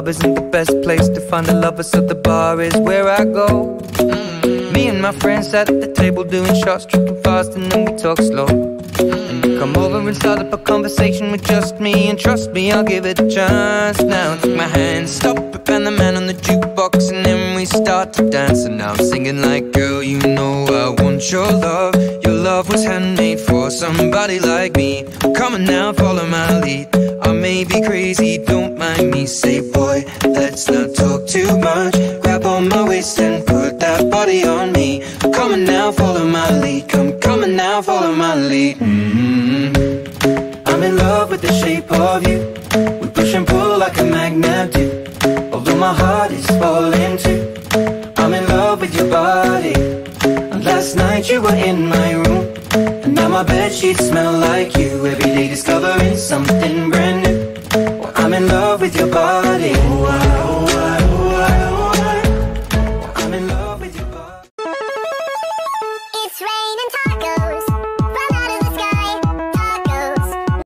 club isn't the best place to find a lover, so the bar is where I go. Me and my friends at the table doing shots, tripping fast, and then we talk slow. And you come over and start up a conversation with just me, and trust me, I'll give it a chance. Now take my hand, stop it, and the man on the jukebox, and then we start to dance. And now I'm singing like, girl, you know I want your love. Your love was handmade for somebody like me. Come on now, follow my lead. I may be crazy, don't mind me. Say, boy, let's not talk too much. Grab on my waist and put that body on me. Come on now, follow my lead. Come on now, follow my lead. I'm in love with the shape of you. We push and pull like a magnet do. Although my heart is falling too. I'm in love with your body. And last night you were in my room, and now my bedsheets smell like you. Every